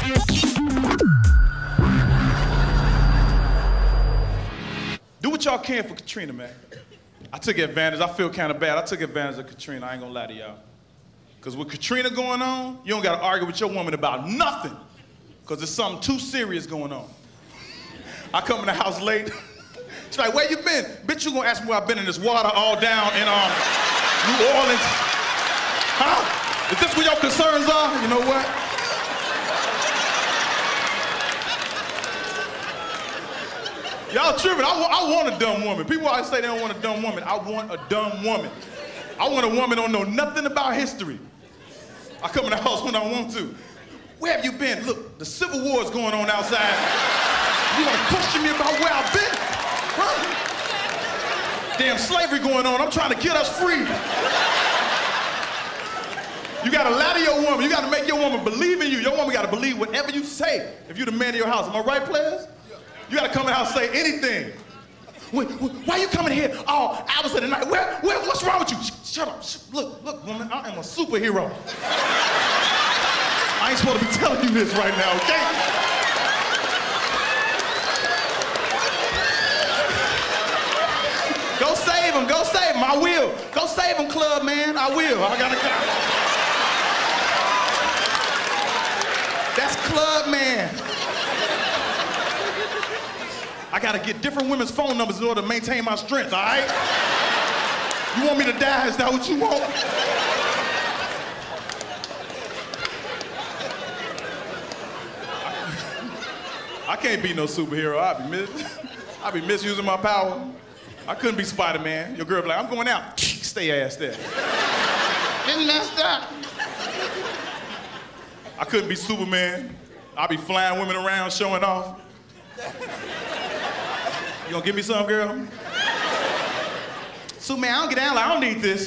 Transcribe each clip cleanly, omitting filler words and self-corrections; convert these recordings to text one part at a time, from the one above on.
Do what y'all can for Katrina, man. I took advantage. I feel kind of bad. I took advantage of Katrina. I ain't gonna lie to y'all. Because with Katrina going on, you don't gotta argue with your woman about nothing. Because there's something too serious going on. I come in the house late. She's like, where you been? Bitch, you gonna ask me where I've been in this water all down in New Orleans? Huh? Is this where your concerns are? You know what? Y'all tripping. I want a dumb woman. People always say they don't want a dumb woman. I want a dumb woman. I want a woman who don't know nothing about history. I come in the house when I want to. Where have you been? Look, the Civil War is going on outside. You want to question me about where I've been? Huh? Damn slavery going on. I'm trying to get us free. You got to lie to your woman. You got to make your woman believe in you. Your woman got to believe whatever you say if you're the man of your house. Am I right, players? You got to come in the house and say anything. Why you coming here all hours of the night? What's wrong with you? Shut up. Look, woman, I am a superhero. I ain't supposed to be telling you this right now, okay? Go save him, I will. Go save him, club man, I will. I gotta go. That's club man. I gotta get different women's phone numbers in order to maintain my strength, all right? You want me to die? Is that what you want? I can't be no superhero. I'll be misusing my power. I couldn't be Spider-Man. Your girl be like, I'm going out. Stay your ass there. Isn't that stuff? I couldn't be Superman. I'll be flying women around, showing off. You gonna give me some, girl? Superman, I don't get down like, I don't need this.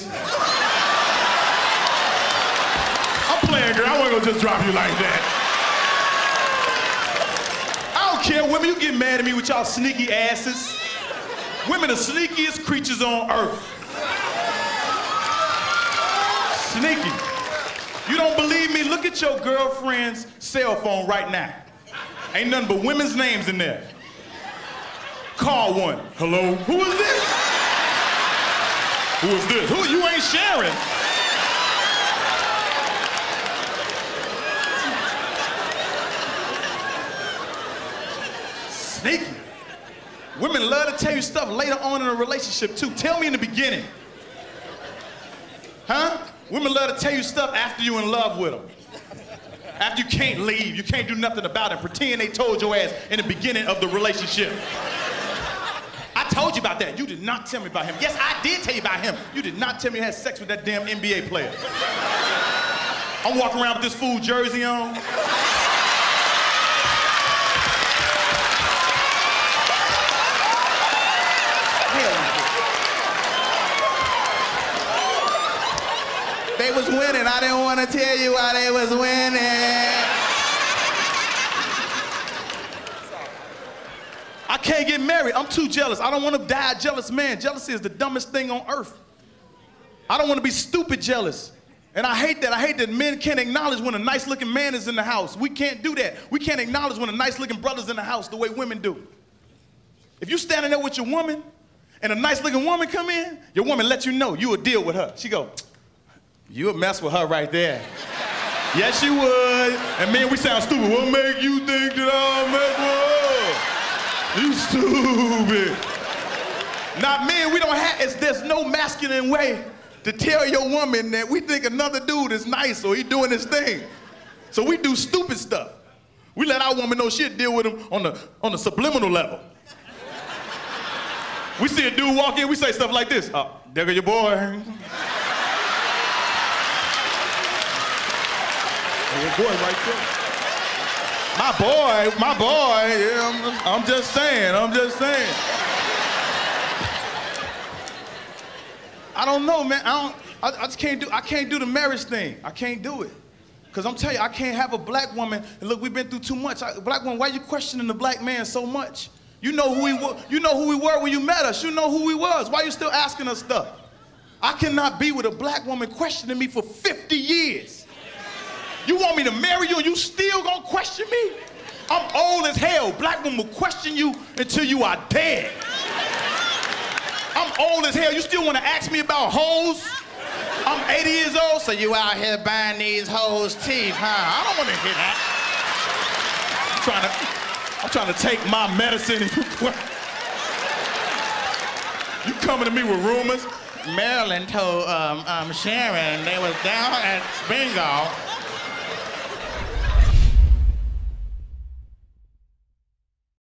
I'm playing, girl. I wasn't gonna just drop you like that. I don't care, women, you get mad at me with y'all sneaky asses. Women are the sneakiest creatures on earth. Sneaky. You don't believe me? Look at your girlfriend's cell phone right now. Ain't nothing but women's names in there. Call one. Hello? Who is this? Who is this? Who? You ain't sharing. Sneaky. Women love to tell you stuff later on in a relationship too. Tell me in the beginning. Huh? Women love to tell you stuff after you're in love with them. After you can't leave, you can't do nothing about it. Pretend they told your ass in the beginning of the relationship. I told you about that. You did not tell me about him. Yes, I did tell you about him. You did not tell me you had sex with that damn NBA player. I'm walking around with this fool jersey on. They was winning. I didn't want to tell you why they was winning. I can't get married. I'm too jealous. I don't want to die a jealous man. Jealousy is the dumbest thing on earth. I don't want to be stupid jealous. And I hate that. I hate that men can't acknowledge when a nice-looking man is in the house. We can't do that. We can't acknowledge when a nice-looking brother's in the house the way women do. If you standing there with your woman and a nice-looking woman come in, your woman lets you know you will deal with her. She go, you would mess with her right there. Yes, you would. And man, we sound stupid. What make you think that I'll mess with her? You stupid. Not men, we don't have, there's no masculine way to tell your woman that we think another dude is nice or he doing his thing. So we do stupid stuff. We let our woman know she'll deal with him on the subliminal level. We see a dude walk in, we say stuff like this. Oh, there go your boy. Your boy right there. My boy, yeah, I'm just saying. I don't know, man. I just can't do the marriage thing. I can't do it. Cause I'm telling you, I can't have a black woman, and look, we've been through too much. Black woman, why are you questioning the black man so much? You know who we were when you met us. You know who we was. Why are you still asking us stuff? I cannot be with a black woman questioning me for 50 years. You want me to marry you and you still gonna question me? I'm old as hell. Black women will question you until you are dead. I'm old as hell. You still wanna ask me about hoes? I'm 80 years old, so you out here buying these hoes' teeth, huh? I don't wanna hear that. I'm trying to take my medicine and you coming to me with rumors? Marilyn told Sharon they was down at bingo